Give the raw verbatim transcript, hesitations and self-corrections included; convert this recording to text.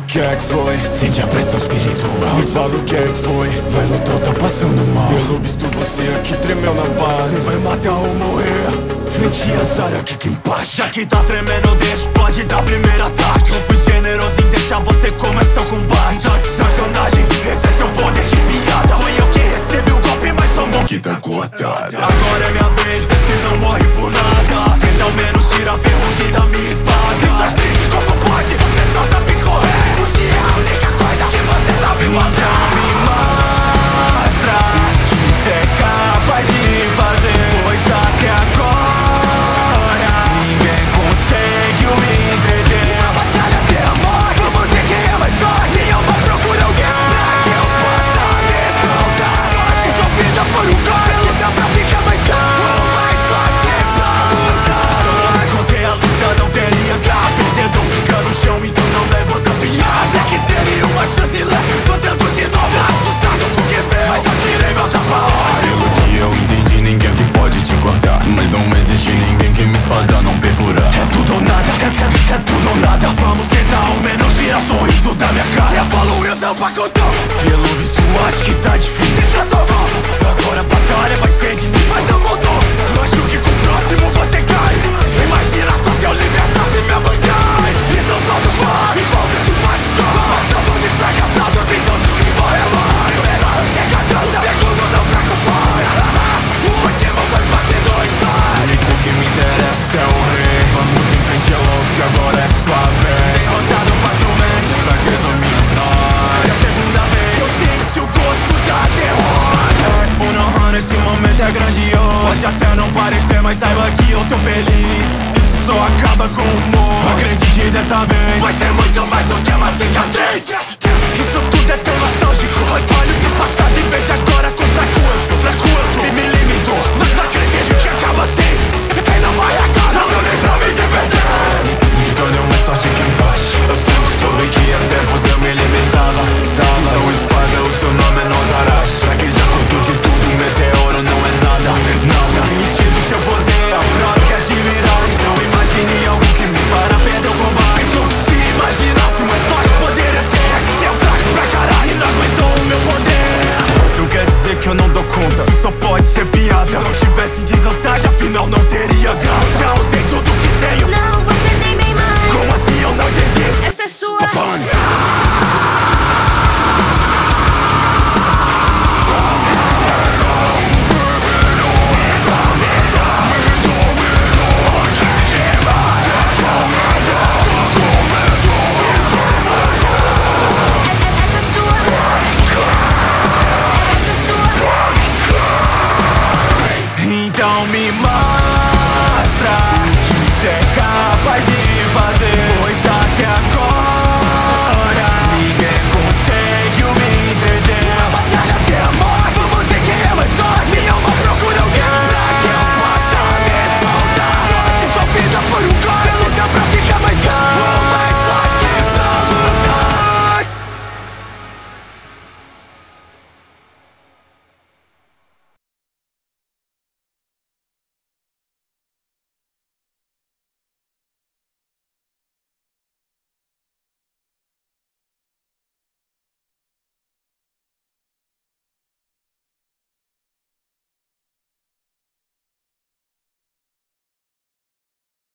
que é que foi? Sente a pressão espiritual. Me fala o que é que foi. Vai lutar ou tá passando mal? Pelo visto você aqui tremeu na base. Você vai matar ou morrer frente a Zaraki Kenpachi. Já que tá tremendo, deixa, pode dar primeiro ataque. Não fui generoso em deixar você começar o combate. Tá de sacanagem, esse é seu poder, que piada. Foi eu que recebi o golpe, mas sou bom que tá cortada. Agora é minha vez, esse não morre por nada. Tenta ao menos tirar a ferrugem da minha espada. Isso é triste, como pode? Você só sabe correr. Fugir é a única coisa que você sabe fazer. Então me mostra que você é capaz de fazer. Pois até agora ninguém conseguiu me entreter. A batalha até a morte, vamos ver quem é mais forte. Eu vou procurar alguém pra que eu possa me soltar. Sua vida por um golpe, te dá pra ficar mais tarde. Ou mais forte pra lutar. Se eu não me contei a luta, não teria graça. Tentou ficar no chão, então não levanta piada. Já que teria uma chance, levo tento de novo. Assustado com o que vê, mas eu tirei meu tapa-olho. Pelo que eu entendi, ninguém que pode te cortar. Mas não existe ninguém que minha espada não perfura. É tudo ou nada, é, é, é tudo ou nada. Vamos tentar ao menos tirar sorriso da minha cara. Evoluiu seu pacotão. Pelo visto acho que tá difícil. Se transformou. Agora a batalha vai ser de mim, mas não mudou. Eu acho que com o próximo você cai. Imagina só se eu libertasse minha Bankai. Isso todo vai, me falta de mágico. Passando de fracassados, então de que morrer lá. Primeiro arranque é gadão, o segundo não fraco foi. O último foi partido inteiro. O único que me interessa é o rei. Vamos em frente, é louco, que agora é sua vez. Derrotado facilmente, fraqueza menor. É a segunda vez que eu senti o gosto da derrota. É, o não nesse momento é grandioso. Pode até não parecer, mas saiba que eu tô feliz. Isso só acaba com o humor. Acredite dessa vez, vai ser muito mais do que uma cicatriz.